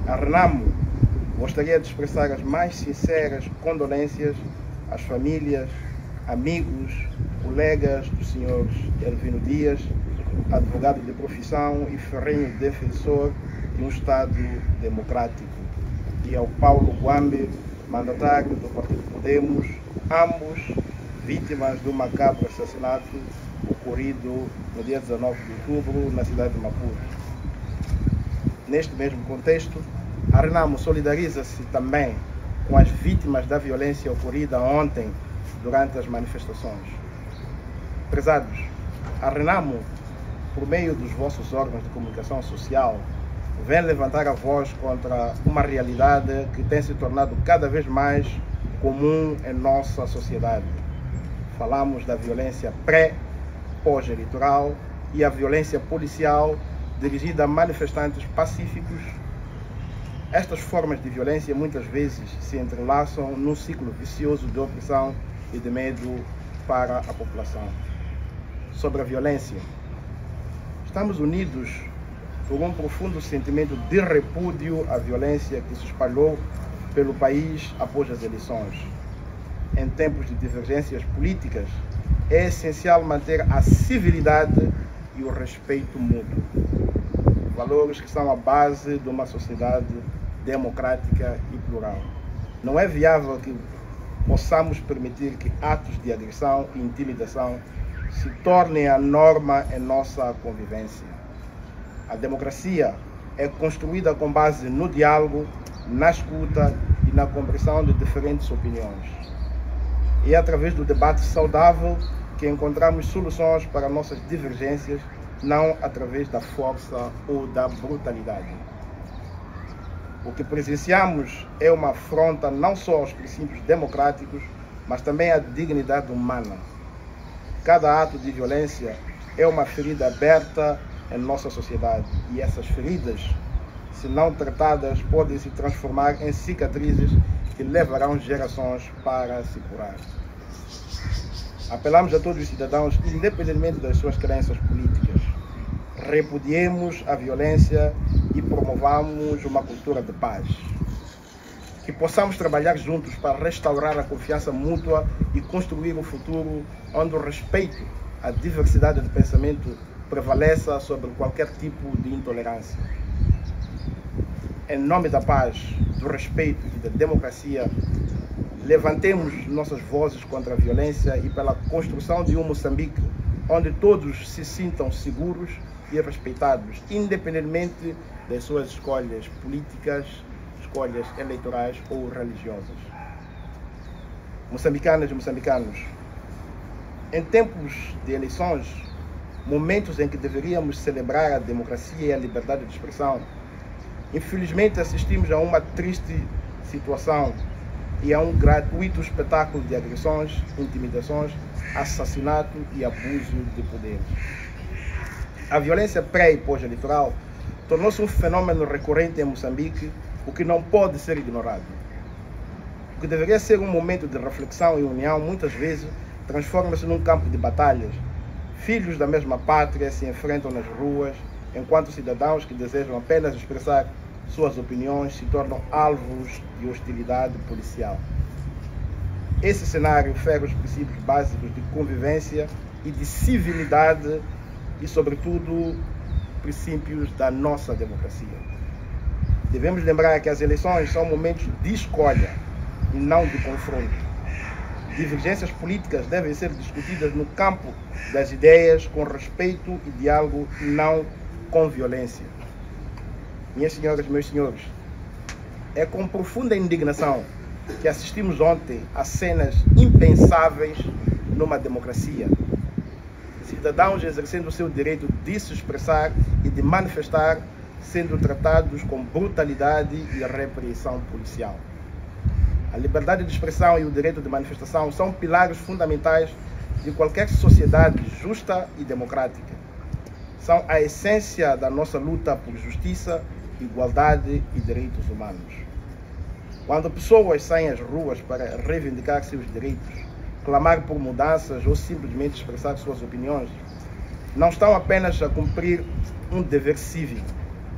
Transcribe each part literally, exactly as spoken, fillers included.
A Renamo gostaria de expressar as mais sinceras condolências às famílias, amigos, colegas do senhor Elvino Dias, advogado de profissão e ferrenho defensor de um Estado democrático, e ao Paulo Guambe, mandatário do Partido Podemos, ambos vítimas do macabro assassinato ocorrido no dia dezenove de outubro na cidade de Maputo. Neste mesmo contexto, a Renamo solidariza-se também com as vítimas da violência ocorrida ontem durante as manifestações. Prezados, a Renamo, por meio dos vossos órgãos de comunicação social, vem levantar a voz contra uma realidade que tem se tornado cada vez mais comum em nossa sociedade. Falamos da violência pré, pós-eleitoral e a violência policial dirigida a manifestantes pacíficos. Estas formas de violência muitas vezes se entrelaçam num ciclo vicioso de opressão e de medo para a população. Sobre a violência, estamos unidos por um profundo sentimento de repúdio à violência que se espalhou pelo país após as eleições. Em tempos de divergências políticas, é essencial manter a civilidade e o respeito mútuo, valores que são a base de uma sociedade democrática e plural. Não é viável que possamos permitir que atos de agressão e intimidação se tornem a norma em nossa convivência. A democracia é construída com base no diálogo, na escuta e na compreensão de diferentes opiniões. E é através do debate saudável que encontramos soluções para nossas divergências, não através da força ou da brutalidade. O que presenciamos é uma afronta não só aos princípios democráticos, mas também à dignidade humana. Cada ato de violência é uma ferida aberta em nossa sociedade, e essas feridas, se não tratadas, podem se transformar em cicatrizes que levarão gerações para se curar. Apelamos a todos os cidadãos, independentemente das suas crenças políticas, repudiemos a violência e promovamos uma cultura de paz. Que possamos trabalhar juntos para restaurar a confiança mútua e construir um futuro onde o respeito à diversidade de pensamento prevaleça sobre qualquer tipo de intolerância. Em nome da paz, do respeito e da democracia, levantemos nossas vozes contra a violência e pela construção de um Moçambique onde todos se sintam seguros e respeitados, independentemente das suas escolhas políticas, escolhas eleitorais ou religiosas. Moçambicanas e moçambicanos, em tempos de eleições, momentos em que deveríamos celebrar a democracia e a liberdade de expressão, infelizmente assistimos a uma triste situação e a um gratuito espetáculo de agressões, intimidações, assassinato e abuso de poder. A violência pré- e pós-eleitoral tornou-se um fenômeno recorrente em Moçambique, o que não pode ser ignorado. O que deveria ser um momento de reflexão e união, muitas vezes transforma-se num campo de batalhas. Filhos da mesma pátria se enfrentam nas ruas, enquanto cidadãos que desejam apenas expressar suas opiniões se tornam alvos de hostilidade policial. Esse cenário fere os princípios básicos de convivência e de civilidade e, sobretudo, princípios da nossa democracia. Devemos lembrar que as eleições são momentos de escolha e não de confronto. Divergências políticas devem ser discutidas no campo das ideias com respeito e diálogo, não com violência. Minhas senhoras e meus senhores, é com profunda indignação que assistimos ontem a cenas impensáveis numa democracia. Cidadãos exercendo o seu direito de se expressar e de manifestar, sendo tratados com brutalidade e repressão policial. A liberdade de expressão e o direito de manifestação são pilares fundamentais de qualquer sociedade justa e democrática. São a essência da nossa luta por justiça, igualdade e direitos humanos. Quando pessoas saem às ruas para reivindicar seus direitos, clamar por mudanças ou simplesmente expressar suas opiniões, não estão apenas a cumprir um dever cívico,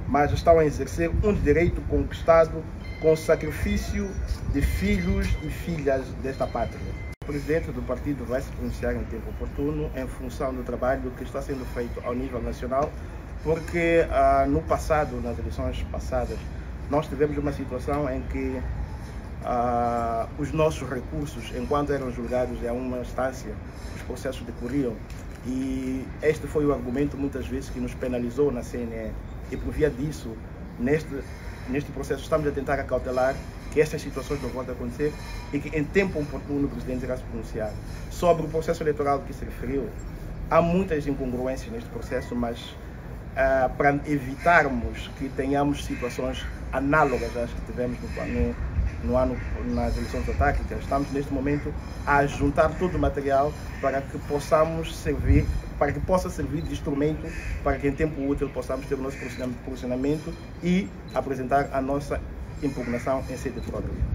mas estão a exercer um direito conquistado com o sacrifício de filhos e filhas desta pátria. O presidente do partido vai se pronunciar em tempo oportuno em função do trabalho que está sendo feito ao nível nacional, porque ah, no passado, nas eleições passadas, nós tivemos uma situação em que ah, os nossos recursos, enquanto eram julgados em uma instância, os processos decorriam, e este foi o argumento muitas vezes que nos penalizou na C N E. E por via disso, neste, neste processo estamos a tentar acautelar que estas situações não voltem a acontecer e que em tempo oportuno o Presidente irá se pronunciar. Sobre o processo eleitoral que se referiu, há muitas incongruências neste processo, mas uh, para evitarmos que tenhamos situações análogas às que tivemos no, no, no ano nas eleições autárquicas, estamos neste momento a juntar todo o material para que possamos servir, para que possa servir de instrumento para que em tempo útil possamos ter o nosso posicionamento e apresentar a nossa impugnação em sede própria.